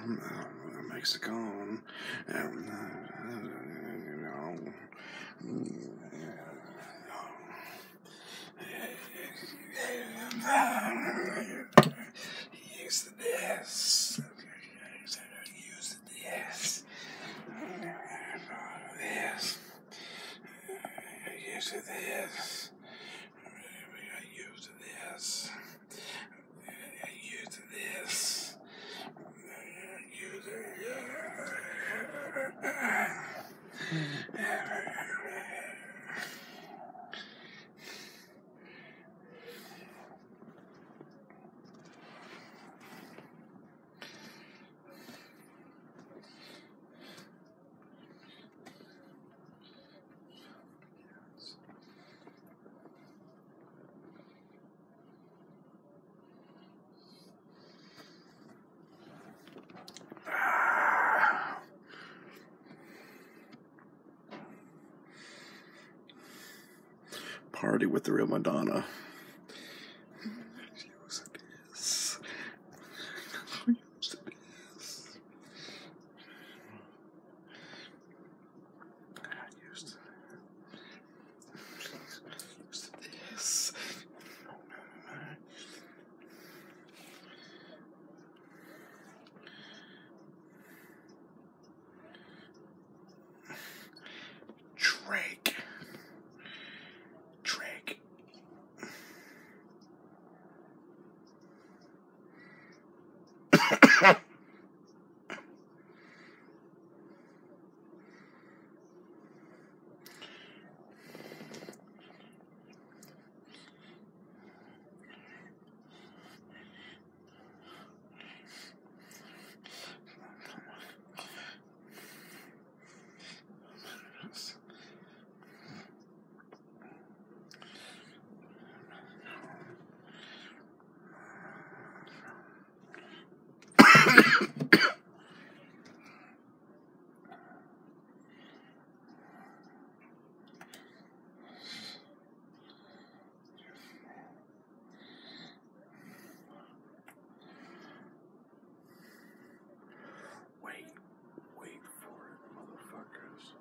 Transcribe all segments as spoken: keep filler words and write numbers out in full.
Mexico, and you know. Use this. Use this. This. Use this. Use this. Use this. Use it. Party with the real Madonna. Use this. Use this. Use this. Drake. Drake. Wait, wait for it, motherfuckers.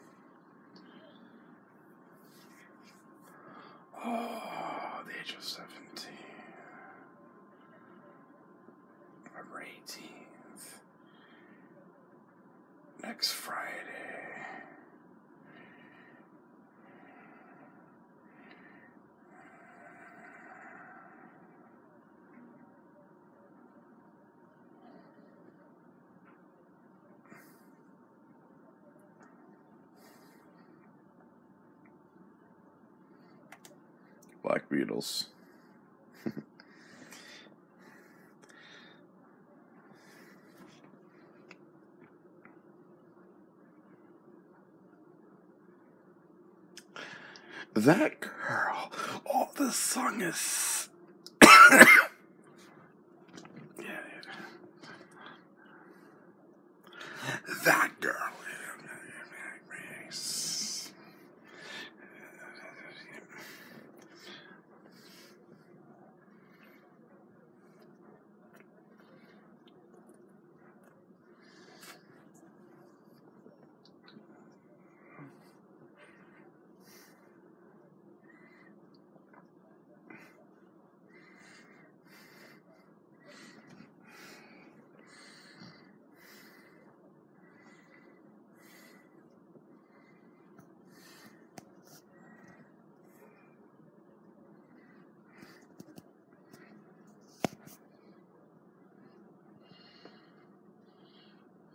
Oh, the age of seventeen. November eighteenth. Next Friday. Black Beatles. That girl. Oh, this song is. yeah, yeah. That girl.